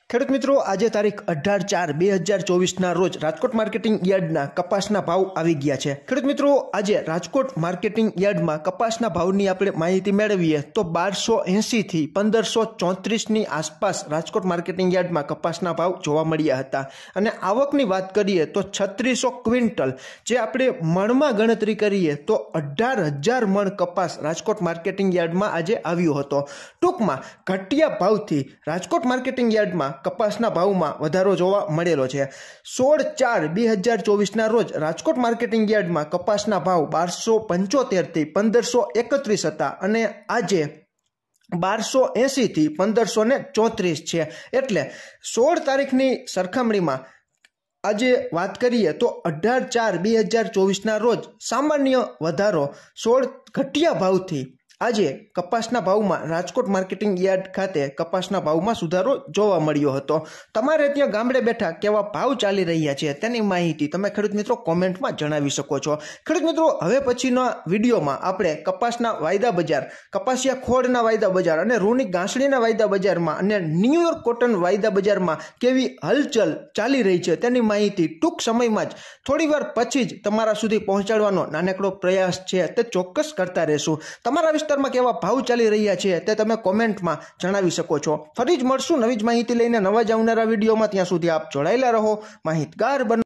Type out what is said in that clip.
ખેડૂત મિત્રો, આજે તારીખ 18/4/2024 રોજ રાજકોટ માર્કેટિંગ યાર્ડના કપાસના ભાવ આવી ગયા છે। ખેડૂત મિત્રો, આજે રાજકોટ માર્કેટિંગ યાર્ડમાં કપાસના ભાવની આપણે માહિતી મેળવીએ તો 1280 થી 1534 ની આસપાસ રાજકોટ માર્કેટિંગ યાર્ડમાં કપાસના ભાવ જોવા મળ્યા હતા। અને આવકની વાત કરીએ તો 3600 ક્વિન્ટલ, જે આપણે મણમાં ગણતરી કરીએ તો 18,000 મણ કપાસ રાજકોટ માર્કેટિંગ યાર્ડમાં આજે આવ્યો હતો। ટૂંકમાં ઘટિયા ભાવથી રાજકોટ માર્કેટિંગ યાર્ડમાં કપાસના ભાવમાં વધારો જોવા મળેલો છે। 16/4/2024 ના રોજ રાજકોટ માર્કેટિંગ યાર્ડમાં કપાસના ભાવ 1275 થી 1531 હતા અને આજે 1280 થી 1534 છે। એટલે 16 તારીખની સરખામણીમાં આજે વાત કરીએ તો 18/4/2024 ના રોજ સામાન્ય વધારો 16 ઘટિયા ભાવથી આજે કપાસના ભાવમાં રાજકોટ માર્કેટિંગ યાર્ડ ખાતે કપાસના ભાવમાં સુધારો જોવા મળ્યો હતો। તમારે ત્યાં ગામડે બેઠા કેવા ભાવ ચાલી રહ્યા છે તેની માહિતી તમે ખેડૂત મિત્રો કોમેન્ટમાં જણાવી શકો છો। ખેડૂત મિત્રો, હવે પછીના વિડીયોમાં આપણે કપાસના વાયદા બજાર, કપાસિયા ખોળના વાયદા બજાર અને રૂની ગાંસડીના વાયદા બજારમાં અને ન્યુયોર્ક કોટન વાયદા બજારમાં કેવી હલચલ ચાલી રહી છે તેની માહિતી ટૂંક સમયમાં જ થોડીવાર પછી જ તમારા સુધી પહોંચાડવાનો નાનકડો પ્રયાસ છે તે ચોક્કસ કરતા રહેશું। તમારા વિસ્તારમાં કેવા ભાવ ચાલી રહ્યા છે તે તમે કોમેન્ટમાં જણાવી શકો છો। ફરી જ મળશું નવી જ માહિતી લઈને નવા જ આવનારા વિડીયોમાં। ત્યાં સુધી આપ જોડાયેલા રહો, માહિતગાર બનો।